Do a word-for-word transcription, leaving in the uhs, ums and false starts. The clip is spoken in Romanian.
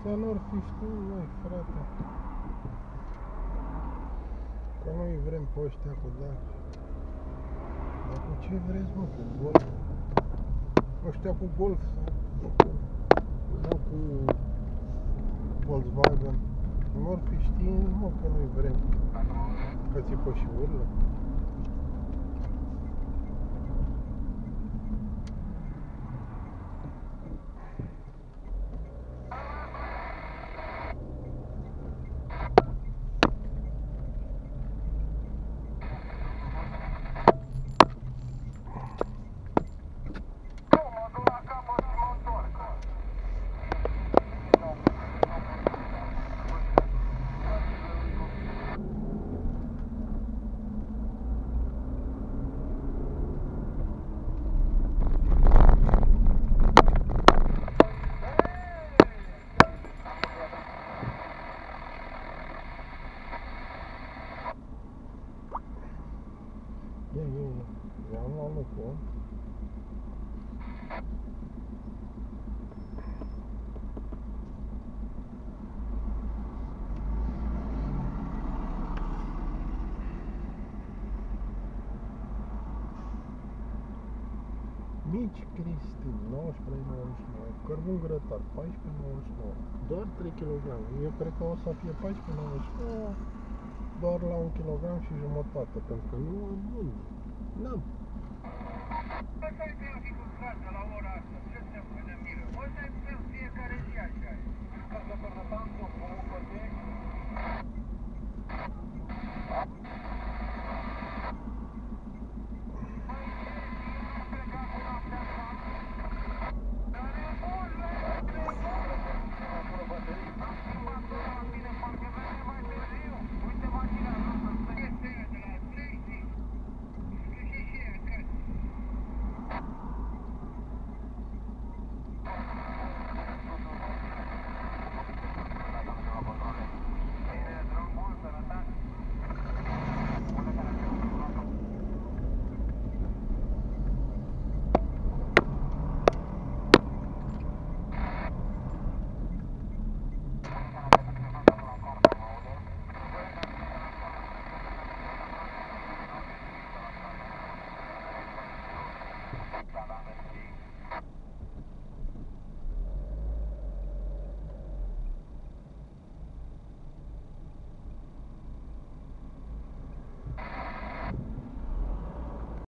Ăștia n-or fi știut noi, frate. Că noi vrem pe ăștia cu Daci. Dar cu ce vreți, mă, cu Golf? Ăștia cu Golf sau cu Volkswagen. N-or fi știut, mă, că noi vrem. Că țipă și urlă. Ia, ia, ia. I-am luat locul. Mici Cristi, nouăsprezece nouăzeci și nouă. Cărbun grătar, paisprezece nouăzeci și nouă. Doar trei kilograme. Eu cred că o să fie paisprezece nouăzeci și nouă. Doar la un kilogram și jumătate, pentru că nu am bun. N-am. Asta e traficul, frate, la ora asta. Ce se pune miră? Ăsta e în fiecare zi așa e. Ca să părătam cu o pătești. Salam,